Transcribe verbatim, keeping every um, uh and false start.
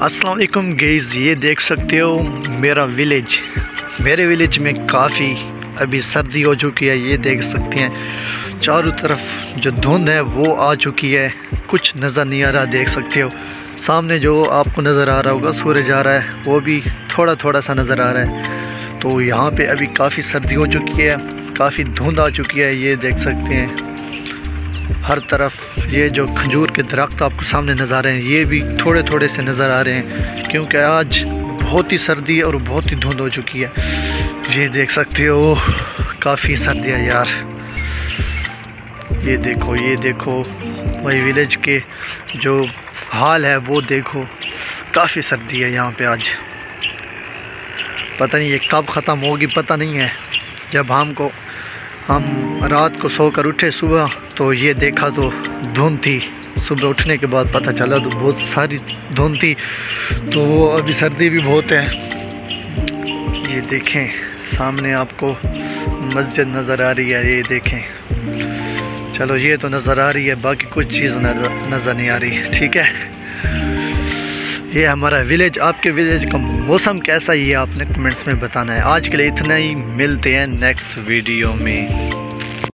अस्सलाम वालेकुम गाइस, ये देख सकते हो मेरा विलेज। मेरे विलेज में काफ़ी अभी सर्दी हो चुकी है। ये देख सकते हैं चारों तरफ जो धुंध है वो आ चुकी है, कुछ नज़र नहीं आ रहा। देख सकते हो सामने जो आपको नज़र आ रहा होगा सूरज आ रहा है, वो भी थोड़ा थोड़ा सा नज़र आ रहा है। तो यहाँ पे अभी काफ़ी सर्दी हो चुकी है, काफ़ी धुंध आ चुकी है। ये देख सकते हैं हर तरफ ये जो खजूर के दरख्त आपको सामने नज़र आ रहे हैं, ये भी थोड़े थोड़े से नज़र आ रहे हैं, क्योंकि आज बहुत ही सर्दी और बहुत ही धुंध हो चुकी है। ये देख सकते हो काफ़ी सर्दी है यार। ये देखो ये देखो भाई विलेज के जो हाल है वो देखो, काफ़ी सर्दी है यहाँ पे आज। पता नहीं ये कब ख़त्म होगी, पता नहीं है। जब हमको हम रात को सोकर उठे सुबह तो ये देखा तो धुंध थी, सुबह उठने के बाद पता चला तो बहुत सारी धुंध थी। तो अभी सर्दी भी बहुत है। ये देखें सामने आपको मस्जिद नज़र आ रही है, ये देखें। चलो ये तो नज़र आ रही है, बाकी कुछ चीज़ नज़र नज़र नहीं आ रही। ठीक है, ये हमारा विलेज। आपके विलेज का मौसम कैसा है ये आपने कमेंट्स में बताना है। आज के लिए इतना ही, मिलते हैं नेक्स्ट वीडियो में।